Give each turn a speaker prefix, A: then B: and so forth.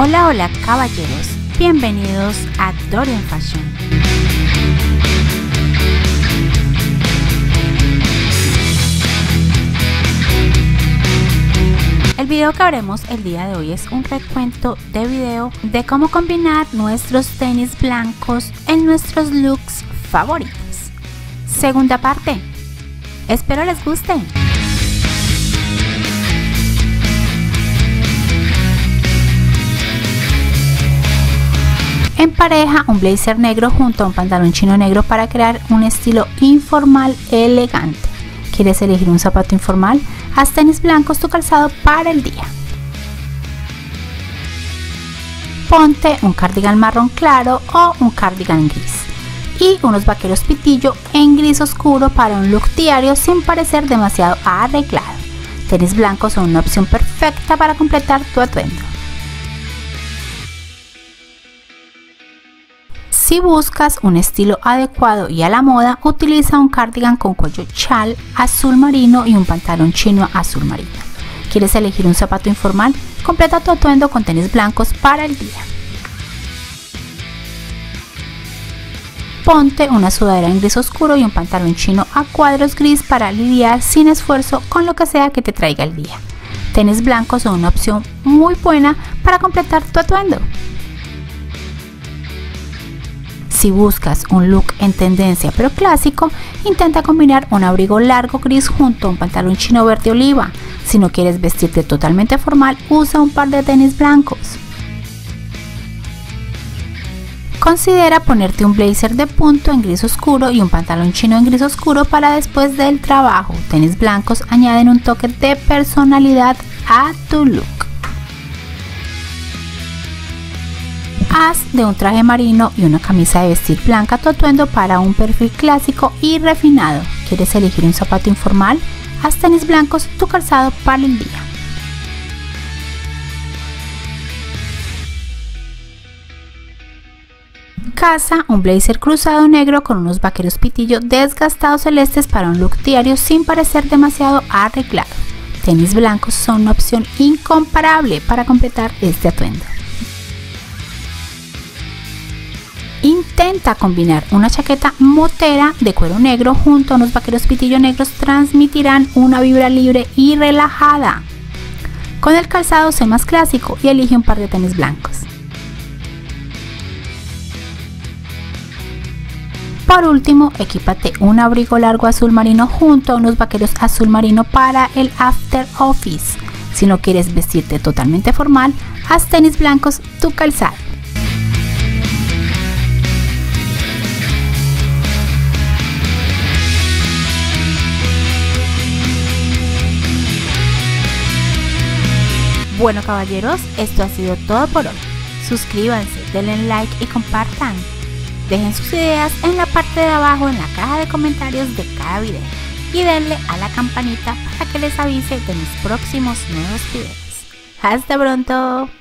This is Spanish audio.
A: Hola, hola caballeros, bienvenidos a Dorian Fashion. El video que haremos el día de hoy es un recuento de video de cómo combinar nuestros tenis blancos en nuestros looks favoritos. Segunda parte, espero les guste. Empareja un blazer negro junto a un pantalón chino negro para crear un estilo informal elegante. ¿Quieres elegir un zapato informal? Haz tenis blancos tu calzado para el día. Ponte un cardigan marrón claro o un cardigan gris y unos vaqueros pitillo en gris oscuro para un look diario sin parecer demasiado arreglado. Tenis blancos son una opción perfecta para completar tu atuendo. Si buscas un estilo adecuado y a la moda, utiliza un cardigan con cuello chal azul marino y un pantalón chino azul marino. ¿Quieres elegir un zapato informal? Completa tu atuendo con tenis blancos para el día. Ponte una sudadera en gris oscuro y un pantalón chino a cuadros gris para lidiar sin esfuerzo con lo que sea que te traiga el día. Tenis blancos son una opción muy buena para completar tu atuendo. Si buscas un look en tendencia pero clásico, intenta combinar un abrigo largo gris junto a un pantalón chino verde oliva. Si no quieres vestirte totalmente formal, usa un par de tenis blancos. Considera ponerte un blazer de punto en gris oscuro y un pantalón chino en gris oscuro para después del trabajo. Tenis blancos añaden un toque de personalidad a tu look. Haz de un traje marino y una camisa de vestir blanca tu atuendo para un perfil clásico y refinado. ¿Quieres elegir un zapato informal? Haz tenis blancos tu calzado para el día. Casa un blazer cruzado negro con unos vaqueros pitillo desgastados celestes para un look diario sin parecer demasiado arreglado. Tenis blancos son una opción incomparable para completar este atuendo. Intenta combinar una chaqueta motera de cuero negro junto a unos vaqueros pitillo negros, transmitirán una vibra libre y relajada. Con el calzado sé más clásico y elige un par de tenis blancos. Por último, equípate un abrigo largo azul marino junto a unos vaqueros azul marino para el after office. Si no quieres vestirte totalmente formal, haz tenis blancos tu calzado. Bueno caballeros, esto ha sido todo por hoy. Suscríbanse, denle like y compartan. Dejen sus ideas en la parte de abajo en la caja de comentarios de cada video y denle a la campanita para que les avise de mis próximos nuevos videos. ¡Hasta pronto!